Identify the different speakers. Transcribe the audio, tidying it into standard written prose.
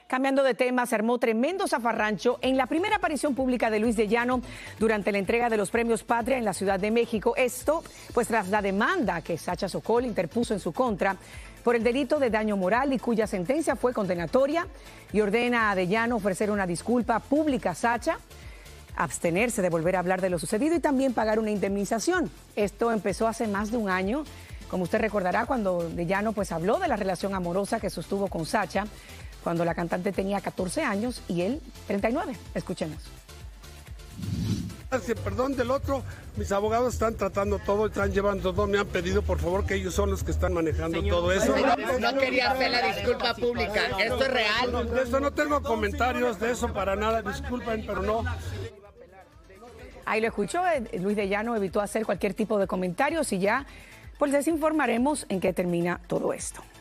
Speaker 1: Cambiando de tema, se armó tremendo zafarrancho en la primera aparición pública de Luis de Llano durante la entrega de los premios Patria en la Ciudad de México. Esto, pues tras la demanda que Sacha Sokol interpuso en su contra por el delito de daño moral y cuya sentencia fue condenatoria, y ordena a de Llano ofrecer una disculpa pública a Sacha, abstenerse de volver a hablar de lo sucedido y también pagar una indemnización. Esto empezó hace más de un año, como usted recordará, cuando de Llano pues habló de la relación amorosa que sostuvo con Sacha cuando la cantante tenía 14 años y él 39. Escuchemos.
Speaker 2: Perdón del otro, mis abogados están tratando todo, están llevando todo, me han pedido por favor que ellos son los que están manejando todo eso.
Speaker 3: No quería hacer la disculpa pública, ¿esto es real?
Speaker 2: De eso no tengo comentarios de eso para nada, disculpen, pero no.
Speaker 1: Ahí lo escuchó, Luis de Llano evitó hacer cualquier tipo de comentarios y ya pues les informaremos en qué termina todo esto.